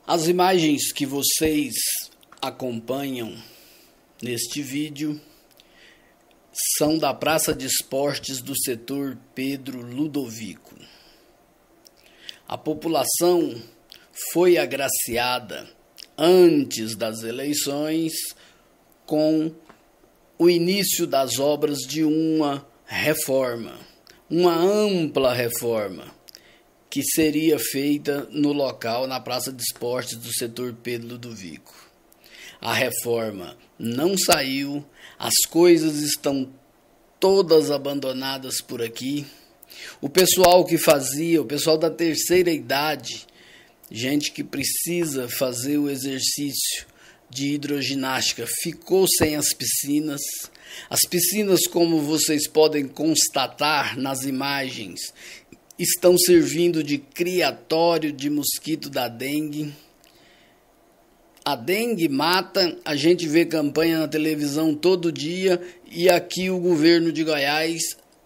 As imagens que vocês acompanham neste vídeo são da Praça de Esportes do setor Pedro Ludovico. A população foi agraciada antes das eleições com o início das obras de uma reforma, uma ampla reforma, que seria feita no local, na Praça de Esportes do setor Pedro Ludovico. A reforma não saiu, as coisas estão todas abandonadas por aqui. O pessoal que fazia, o pessoal da terceira idade, gente que precisa fazer o exercício de hidroginástica, ficou sem as piscinas. As piscinas, como vocês podem constatar nas imagens, estão servindo de criatório de mosquito da dengue. A dengue mata, a gente vê campanha na televisão todo dia e aqui o governo de Goiás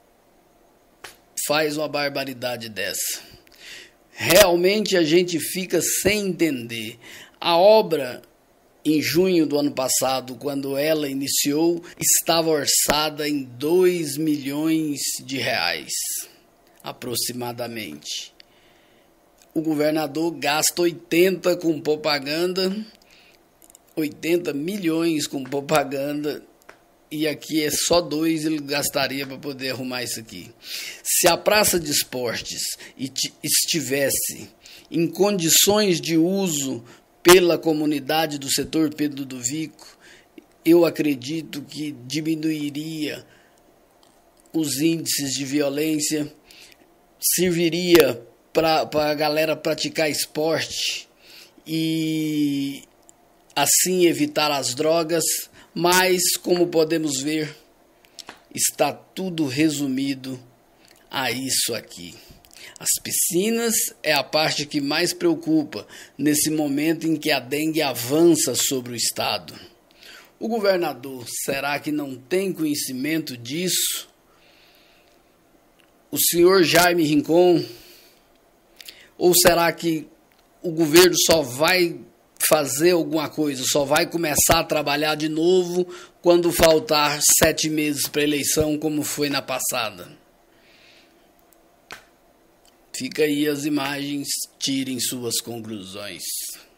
faz uma barbaridade dessa. Realmente a gente fica sem entender. A obra, em junho do ano passado, quando ela iniciou, estava orçada em 2 milhões de reais, aproximadamente. O governador gasta 80 com propaganda, 80 milhões com propaganda, e aqui é só 2 ele gastaria para poder arrumar isso aqui. Se a Praça de Esportes estivesse em condições de uso pela comunidade do setor Pedro Ludovico, eu acredito que diminuiria os índices de violência, serviria para a galera praticar esporte e assim evitar as drogas, mas como podemos ver, está tudo resumido a isso aqui. As piscinas é a parte que mais preocupa nesse momento em que a dengue avança sobre o estado. O governador, será que não tem conhecimento disso? O senhor Jaime Rincon? Ou será que o governo só vai fazer alguma coisa, só vai começar a trabalhar de novo quando faltar 7 meses para a eleição, como foi na passada? Fica aí as imagens, tirem suas conclusões.